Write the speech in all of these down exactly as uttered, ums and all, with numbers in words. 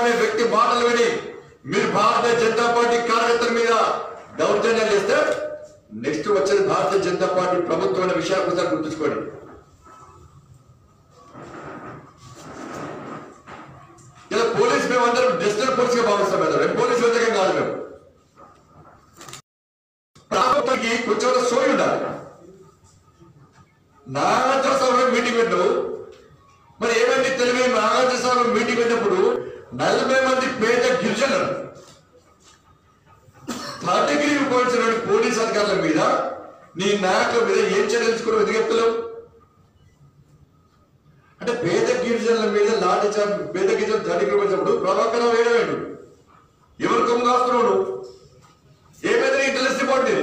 అనే వ్యక్తి మాటలు విని మీరు భారతీయ జనతా పార్టీ కార్యకర్తల మీద దౌర్జన్యాలు చేస్తే నెక్స్ట్ వచ్చేది భారతీయ జనతా పార్టీ ప్రభుత్వం అనే విషయాలు ఒకసారి గుర్తుంచుకోండి. ఇలా పోలీస్ మేమందరం డిజిటల్ పోలీస్ గా భావిస్తాం కదా, రేపు పోలీసు వ్యతిరేకం కాదు. మేము ప్రభుత్వానికి కొంచెం సోయి ఉండాలి. నాగార్జున సాగర్ మీటింగ్ పెట్టు, మరి ఏమైంది తెలివి? నాగార్జున సాగర్ మీటింగ్ పెట్టినప్పుడు నలభై మంది పేద గిరిజనులు థర్డ్ డిగ్రీ ఉపయోగించిన పోలీస్ అధికారుల మీద నీ నాయకుల మీద ఏం చర్యలు తీసుకున్నావు? ఎందుకు చెప్తలేవు? అంటే పేద గిరిజనుల మీద లాఠీ చార్జ్, పేద గిరిజనులు థర్డ్ డిగ్రీ ఉపయోగించినప్పుడు ప్రభాకరం వేయడం ఎవరు కొమ్ము కాస్తున్నాడు? ఏమైంది నీ ఇంటెలిజెన్స్ డిపార్ట్మెంట్?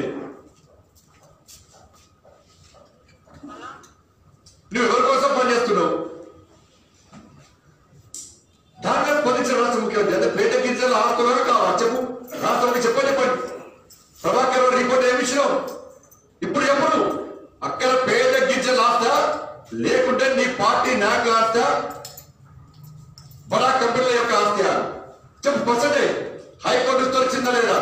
నువ్వు ఎవరి కోసం పనిచేస్తున్నావు? దాంట్లో స్పందించిన రాష్ట్ర ముఖ్యమంత్రి అంటే పేద గిరిజనులు ఆస్తులుగా కావాలి చెప్పు, రాష్ట్రానికి చెప్పని చెప్పండి. ప్రభాకర్ రిపోర్ట్ ఏమి ఇచ్చినావు? ఇప్పుడు ఎప్పుడు అక్కడ పేద గిరిజనులు ఆస్తా లేకుంటే నీ పార్టీ నాయకుల ఆస్తా, బడా కంపెనీల యొక్క ఆస్తా చెప్పు. పర్సెంటేజ్ హైకోర్టు తొలగిందా లేదా?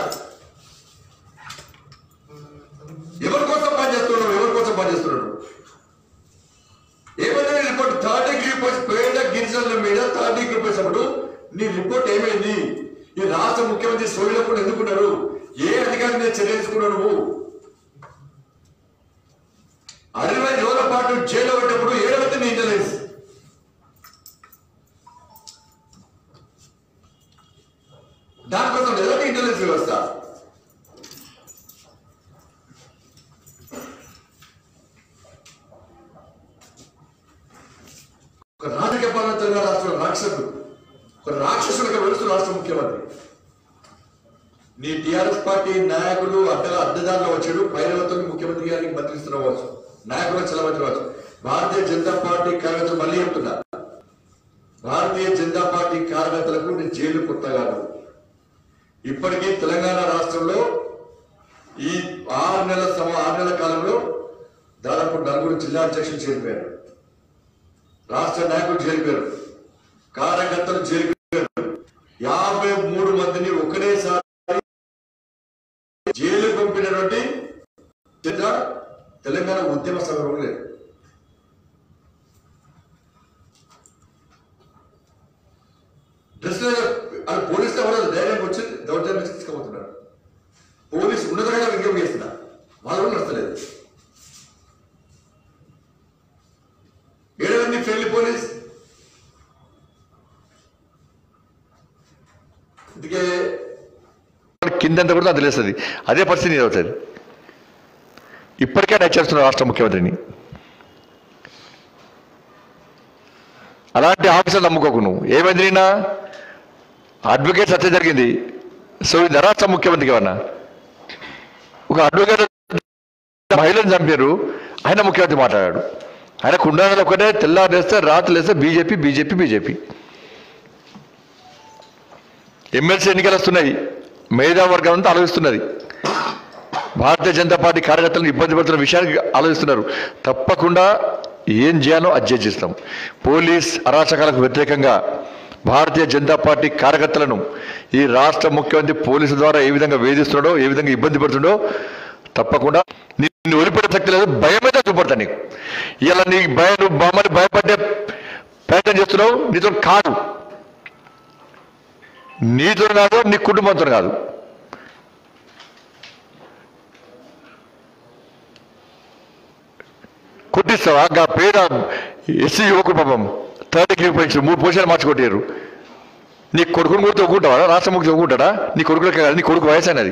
ఎవరి కోసం పనిచేస్తున్నాడు? ఎవరి కోసం పనిచేస్తున్నాడు? ఏమైనా రిపోర్ట్ థర్డ్ డిగ్రీ పేద గిరిజనుల మీద థర్డ్ డిగ్రీ పోసినప్పుడు నీ రిపోర్ట్ ఏమైంది? ఈ రాష్ట్ర ముఖ్యమంత్రి సోయిలప్పుడు ఎందుకున్నారు? ఏ అధికారి మీద చర్య తీసుకున్నావు నువ్వు? అరవై రోజుల పాటు జైలు పెట్టినప్పుడు ఏడవద్దు నీ ఇంటెలిజెన్స్. దానికోసం లేదా నీ ఇంటెలిజెన్స్ వ్యవస్థ? ఒక రాజకీయ పాలన తెలంగాణ రాష్ట్రంలో రాక్షసుడు, ఒక రాక్షసుడిగా వెలుస్తున్న రాష్ట్ర ముఖ్యమంత్రి. నీ టీఆర్ఎస్ పార్టీ నాయకులు అడ్డ అడ్డదారిలో వచ్చాడు, పైరవతో ముఖ్యమంత్రి గారికి మంత్రిస్తున్నవచ్చు, నాయకులు చెలవచ్చు. భారతీయ జనతా పార్టీ కార్యకర్తలు మళ్ళీ చెప్తున్నా, భారతీయ జనతా పార్టీ కార్యకర్తలకు నేను జైలు కొత్తగాను. ఇప్పటికీ తెలంగాణ రాష్ట్రంలో ఈ ఆరు నెలల సమ ఆరు నెలల కాలంలో దాదాపు నలుగురు జిల్లా అధ్యక్షులు చేరిపోయారు, రాష్ట్ర నాయకులు చేరిపోయారు, కార్యకర్తలు చేరిపోయారు. యాభై మూడు మందిని ఒకటేసారి జైలు పంపినటువంటి తెలంగాణ ఉద్యమ సంఘం లేదు. డ్రెస్ అది పోలీసులు ఎవరు ధైర్యం వచ్చి దౌర్జన్యం తీసుకుపోతున్నారు. పోలీసు ఉన్నతంగా విజ్ఞప్తి చేస్తున్నారు, వాళ్ళు నచ్చలేదు. ఏడవన్నీ ఫ్రెండ్లీ పోలీస్. అందుకే కిందంతా కూడా అది తెలుస్తుంది, అదే పరిస్థితి అవుతుంది. ఇప్పటికే హెచ్చరిస్తున్నారు రాష్ట్ర ముఖ్యమంత్రిని. అలాంటి ఆఫీసర్లు నమ్ముకోకు నువ్వు. ఏమైంది నిన్న అడ్వకేట్ హత్య జరిగింది, సో ఇది రాష్ట్ర ముఖ్యమంత్రికి ఏమన్నా? ఒక అడ్వకేట్ మహిళను చంపారు, ఆయన ముఖ్యమంత్రి మాట్లాడాడు. ఆయన కుండాలు ఒకటే తెల్లారు లేస్తే రాత్రి లేస్తే బీజేపీ బీజేపీ బీజేపీ. ఎమ్మెల్సీ ఎన్నికలు వస్తున్నాయి, మేధావర్గం అంతా ఆలోచిస్తున్నది. భారతీయ జనతా పార్టీ కార్యకర్తలను ఇబ్బంది పడుతున్న విషయానికి ఆలోచిస్తున్నారు. తప్పకుండా ఏం చేయాలో అది చేస్తాం. పోలీస్ అరాచకాలకు వ్యతిరేకంగా భారతీయ జనతా పార్టీ కార్యకర్తలను ఈ రాష్ట్ర ముఖ్యమంత్రి పోలీసు ద్వారా ఏ విధంగా వేధిస్తున్నాడో, ఏ విధంగా ఇబ్బంది పడుతుండో తప్పకుండా నిన్ను వదిలిపెట్టే శక్తి లేదు. భయమైతే చూపడతా నీకు. ఇలా నీ భయం, నువ్వు బొమ్మని భయపడ్డే ప్రయత్నం చేస్తున్నావు. నీతో కాదు, నీతో కాదు, నీ కుటుంబంతో కాదు. కొట్టిస్తావా? గా పేద ఎస్సీ యువకుడు పాపం థర్డ్ డిగ్రీ ఉపయోగించారు, మూడు పోషాలు మార్చి కొట్టారు. నీ కొడుకుని కూడా ఒప్పుకుంటావా? రాష్ట్ర ముఖ్యం ఒప్పుకుంటాడా? నీ కొడుకులకే కాదు, నీ కొడుకు వయసు అనేది.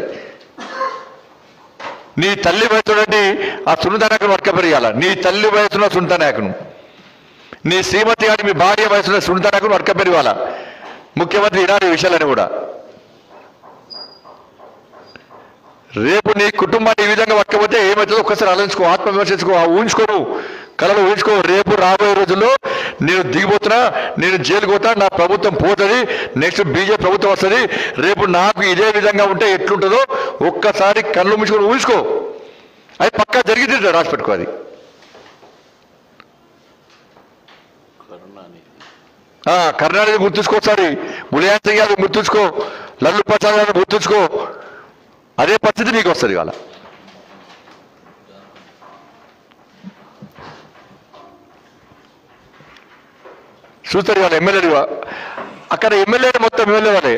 నీ తల్లి వయసునండి ఆ సునీత నాయకును వర్కపెరియాల. నీ తల్లి వయసున్న సునీత నాయకును, నీ శ్రీమతి గారి మీ భార్య వయసున్న సునీత నాయకును వర్కపెరియాల. ముఖ్యమంత్రి ఈనాడు ఈ విషయాలని కూడా రేపు నీ కుటుంబాన్ని ఈ విధంగా పట్టుకపోతే ఏమవుతుందో ఒక్కసారి ఆలోచించుకో, ఆత్మవిమర్శించుకో, ఊహించుకోను, కళలు ఊహించుకో. రేపు రాబోయే రోజుల్లో నేను దిగిపోతున్నా, నేను జైలుకు పోతా, నా ప్రభుత్వం పోతుంది, నెక్స్ట్ బీజేపీ ప్రభుత్వం వస్తుంది. రేపు నాకు ఇదే విధంగా ఉంటే ఎట్లుంటుందో ఒక్కసారి కళ్ళు మూసుకొని ఊహించుకో. అది పక్కా జరిగింది, రాసి పెట్టుకో. అది కరుణానిధి గుర్తుంచుకో, ఒకసారి ములియాన్ సింగ్ యాదవ్ గుర్తుంచుకో, లల్లు ప్రసాద్ యాదవ్ గుర్తుంచుకో. అదే పరిస్థితి నీకు వస్తుంది ఇవాళ. చూస్తారు ఇవాళ ఎమ్మెల్యేలు అక్కడ ఎమ్మెల్యే మొత్తం ఎమ్మెల్యే వాళ్ళే.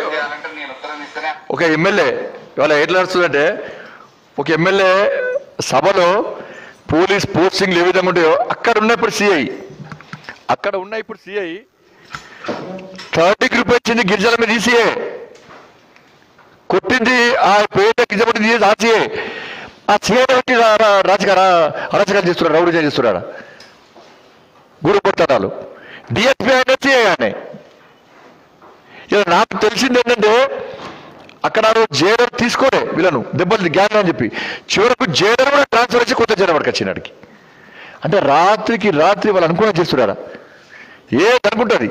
ఒక ఎమ్మెల్యే ఇవాళ ఎట్లా నడుస్తుందంటే, ఒక ఎమ్మెల్యే సభలో పోలీస్ పోస్టింగ్లు ఏ విధంగా ఉంటాయో అక్కడ ఉన్న ఇప్పుడు సిఐ అక్కడ ఉన్న ఇప్పుడు సిఐ థర్డ్ డిగ్రీ వచ్చింది గిరిజల మీద ఈసీఏ కొట్టింది, ఆ పేద గిరిజల తీసి ఆ సిఐ ఆ సిఐ వచ్చి రాజకీయ అరాచకాలు చేస్తున్నాడు, రౌడీ చేస్తున్నాడు, గుడి కొట్టాలు. డిఎస్పీ ఆయన సిఐ ఆయన. ఇలా నాకు తెలిసింది ఏంటంటే అక్కడ జైలర్ తీసుకోలే వీళ్ళను దెబ్బలు గ్యాంగ్ అని చెప్పి చివరకు జైలర్ కూడా ట్రాన్స్ఫర్ వచ్చి కొత్త జైలు వాడికి వచ్చినాడికి. అంటే రాత్రికి రాత్రి వాళ్ళు అనుకున్నా చేస్తున్నారా ఏదనుకుంటుంది.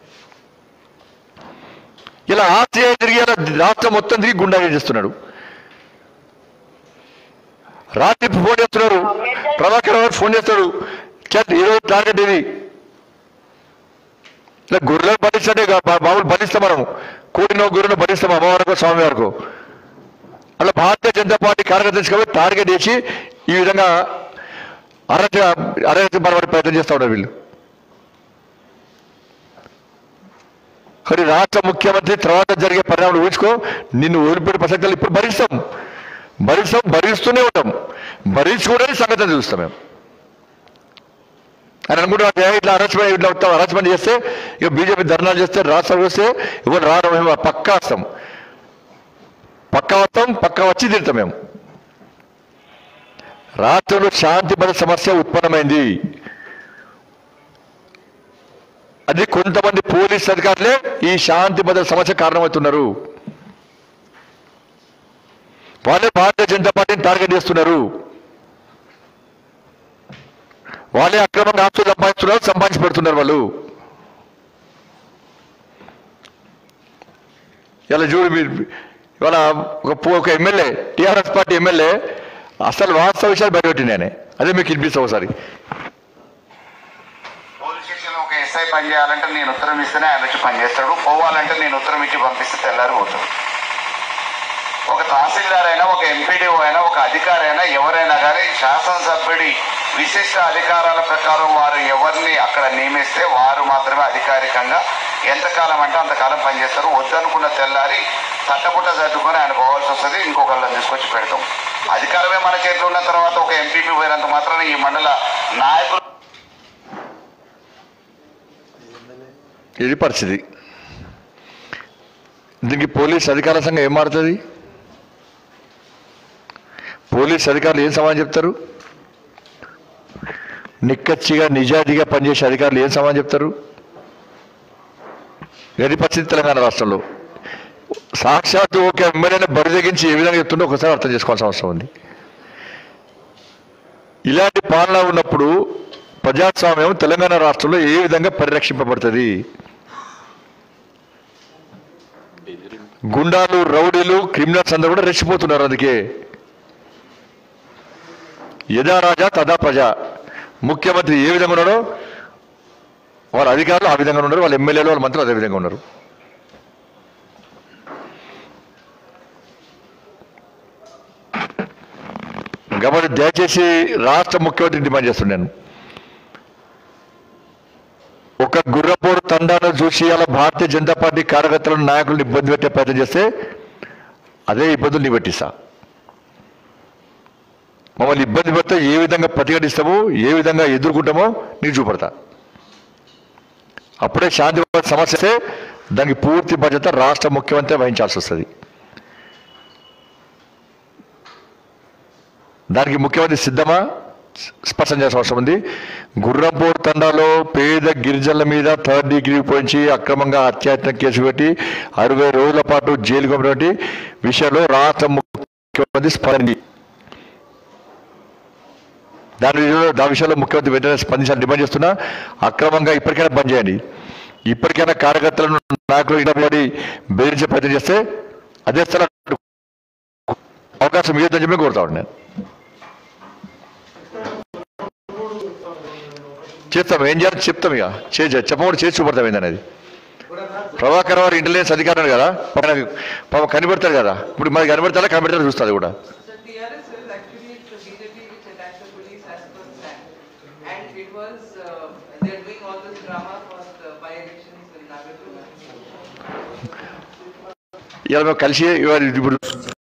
ఇలా ఆసియా తిరిగి రాష్ట్రం మొత్తం తిరిగి గుండా చేస్తున్నాడు. రాత్రి ఫోన్ చేస్తున్నారు, ప్రభాకర్ గారు ఫోన్ చేస్తాడు, ఈరోజు టార్గెట్ ఇది. ఇలా గొర్రెలను బలిస్తే బాబులు బలిస్తాం, మనం కోడినో గొర్రెను బలిస్తాం అమ్మవారికో స్వామి వారికో. అలా భారతీయ జనతా పార్టీ కార్యకర్తలు కాబట్టి టార్గెట్ చేసి ఈ విధంగా అరచ అరచ పరబడి ప్రయత్నం చేస్తూ ఉన్నారు వీళ్ళు. కానీ రాష్ట్ర ముఖ్యమంత్రి తర్వాత జరిగే పరిణామాలు ఊహించుకో, నిన్ను ఓడిపోయిన ప్రసక్తులు ఇప్పుడు భరిస్తాం భరిస్తాం భరిస్తూనే ఉంటాం, భరించుకోవడానికి సంగతి చూస్తాం మేము అని అనుకుంటున్నా. ఇట్లా అరెస్ట్మెంట్ ఇట్లా వస్తాం, అరెస్ట్మెంట్ చేస్తే ఇక బీజేపీ ధర్నాలు చేస్తే రాష్ట్రం వస్తే ఇవ్వరు రావడం మేము పక్కా వస్తాం, పక్కా వస్తాం, పక్కా వచ్చి తిడతాం మేము. రాష్ట్రంలో శాంతి భద్రత సమస్య ఉత్పన్నమైంది. అది కొంతమంది పోలీస్ అధికారులే ఈ శాంతి భద్రత సమస్య కారణమవుతున్నారు. వాళ్ళే భారతీయ జనతా పార్టీని టార్గెట్ చేస్తున్నారు. వాళ్ళే అక్రమంగా ఆస్తులు సంపాదిస్తున్నారు, సంపాదించి పెడుతున్నారు వాళ్ళు. ఇలా చూడు మీరు ఇవాళ ఒక ఒక ఎమ్మెల్యే టీఆర్ఎస్ పార్టీ ఎమ్మెల్యే అసలు వాస్తవ విషయాలు బయటపెట్టినాయనే. అదే మీకు వినిపిస్తా ఒకసారి. పోలీస్ స్టేషన్లో ఒక ఎస్ఐ పని చేయాలంటే నేను ఉత్తరం ఇస్తేనే ఆయన వచ్చి పనిచేస్తాడు, పోవాలంటే నేను ఉత్తరం ఇచ్చి పంపిస్తే తెల్లారి పోతాడు. ఒక తహసీల్దార్ అయినా, ఒక ఎంపీడీఓ అయినా, ఒక అధికారి అయినా ఎవరైనా కానీ శాసనసభ్యుడి విశిష్ట అధికారాల ప్రకారం వారు ఎవరిని అక్కడ నియమిస్తే వారు మాత్రమే అధికారికంగా ఎంతకాలం అంటే అంతకాలం పనిచేస్తారు. వద్దనుకున్న తెల్లారి తట్టపుట్ట సర్దుకొని ఆయన పోవాల్సి వస్తుంది, ఇంకొకళ్ళని తీసుకొచ్చి పెడతాం. అధికారమే మన చేతిలో ఉన్న తర్వాత ఒక ఎంపీపీ పోయినంత మాత్రాన ఈ మండల నాయకులు ఇది పరిస్థితి. దీనికి పోలీస్ అధికారుల సంఘం ఏం మారుతుంది? పోలీస్ అధికారులు ఏం సమాధానం చెప్తారు? నిక్కచ్చిగా నిజాయితీగా పనిచేసే అధికారులు ఏం సమాధానం చెప్తారు? ఇది పరిస్థితి తెలంగాణ రాష్ట్రంలో. సాక్షాత్తు ఒక ఎమ్మెల్యేని బరి తెగించి ఏ విధంగా చెప్తుందో ఒకసారి అర్థం చేసుకోవాల్సిన అవసరం ఉంది. ఇలాంటి పాలన ఉన్నప్పుడు ప్రజాస్వామ్యం తెలంగాణ రాష్ట్రంలో ఏ విధంగా పరిరక్షింపబడుతుంది? గుండాలు, రౌడీలు, క్రిమినల్స్ అందరూ కూడా రెచ్చిపోతున్నారు. అందుకే యథా రాజా తదా ప్రజ. ముఖ్యమంత్రి ఏ విధంగా ఉన్నాడో వాళ్ళ అధికారులు ఆ విధంగా ఉన్నారు, వాళ్ళ ఎమ్మెల్యేలు, వాళ్ళ మంత్రులు అదే విధంగా ఉన్నారు. కాబట్టి దయచేసి రాష్ట్ర ముఖ్యమంత్రి డిమాండ్ చేస్తున్నాను, ఒక గుర్రపోరు తండాను చూసి అలా భారతీయ జనతా పార్టీ కార్యకర్తలను, నాయకులను ఇబ్బంది పెట్టే ప్రయత్నం చేస్తే అదే ఇబ్బందులు నీ పెట్టిస్తా. మమ్మల్ని ఇబ్బంది పెడితే ఏ విధంగా ప్రతిఘటిస్తామో, ఏ విధంగా ఎదుర్కొంటామో నీకు చూపడతా. అప్పుడే శాంతి సమస్య దానికి పూర్తి బాధ్యత రాష్ట్ర ముఖ్యమంత్రి వహించాల్సి వస్తుంది. దానికి ముఖ్యమంత్రి సిద్ధమా స్పష్టం చేసిన అవసరం ఉంది. గుర్రంపోడు తండాలో పేద గిరిజనుల మీద థర్డ్ డిగ్రీ పోయించి అక్రమంగా అత్యాచారం కేసు పెట్టి అరవై రోజుల పాటు జైలు పంపినటువంటి విషయంలో రాష్ట్ర ముఖ్యమంత్రి స్పందించి దాని విషయంలో దాని విషయంలో ముఖ్యమంత్రి వెంటనే స్పందించాలని డిమాండ్ చేస్తున్నా. అక్రమంగా ఇప్పటికైనా బంద్ చేయండి. ఇప్పటికైనా కార్యకర్తలను, నాయకులు ఇడబడి బెదిరించే ప్రయత్నం చేస్తే అదే స్థలం అవకాశం ఇవ్వద్దని చెప్పి కోరుతా ఉన్నాను. చేస్తాం, ఏం చేయాలి చెప్తాం, ఇక చే చెప్పకుండా చేసి చూపడతాం ఏందనేది. ప్రభాకర్ వారు ఇంటెలిజెన్స్ అధికారులు కదా, పాప కనిపెడతారు కదా, ఇప్పుడు మరి కనిపెడతారా కనిపెడతారా చూస్తుంది కూడా. So T R S is actually it's the B J P which attacked the police as per plan, and it was uh, they are doing all this drama for the by-elections in Nagarjuna. ఇవాళ మేము కలిసి ఇవాళ ఇప్పుడు